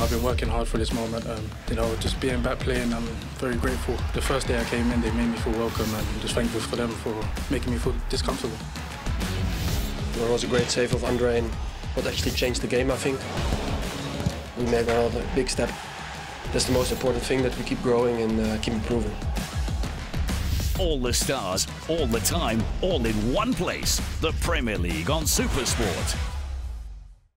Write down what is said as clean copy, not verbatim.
I've been working hard for this moment. You know, just being back playing, I'm very grateful. The first day I came in, they made me feel welcome, and just thankful for them for making me feel this comfortable. There was a great save of Andre, and what actually changed the game, I think. We made another big step. That's the most important thing, that we keep growing and keep improving. All the stars, all the time, all in one place. The Premier League on SuperSport.